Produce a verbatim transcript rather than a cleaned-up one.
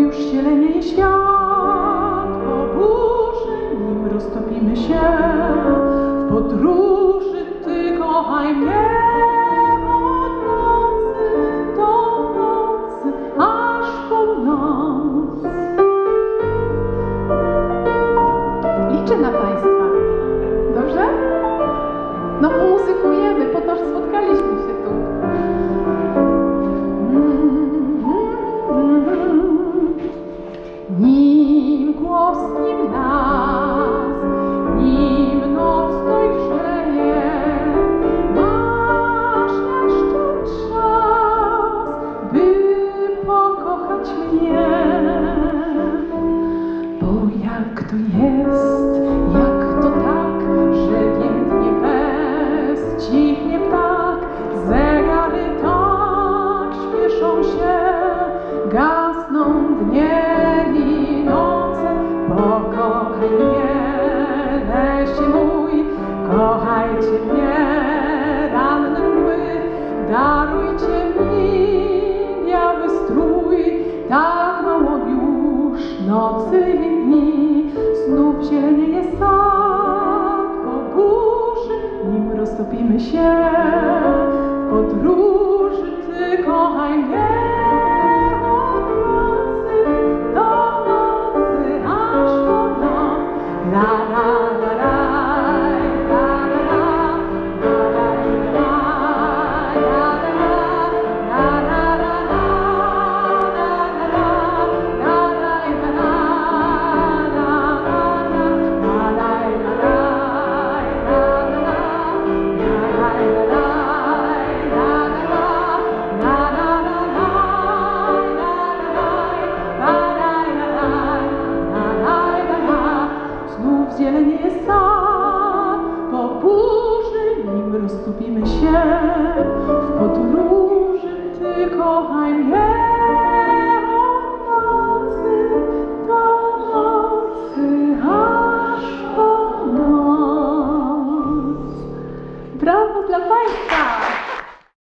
już zielenieje świat, po burzy, nim roztopimy się w podróży. Ty kochaj mnie od nocy do nocy, aż po noc. Liczę na Państwa. Dobrze? No muzykujemy, po to, że spotkaliśmy się tu. Nim głos, nim nas, nim noc dojrzeje, masz jeszcze czas, by pokochać mnie. Bo jak to jest, jak to tak, że więdnie bez, cichnie ptak, zegary tak śpieszą się, gasną dnie i noce. Pokochaj mnie, lesie mój, kochajcie mnie, ranny mły, darujcie mi biały strój, tak mało już nocy i dni, znów zielenieje sad, po burzy, nim roztopimy się w podróży. Ty kochaj mnie od nocy do nocy, aż po noc. La la la la, la la la, la la la, la la la, la la zielenieje sad, po burzy, nim roztopimy się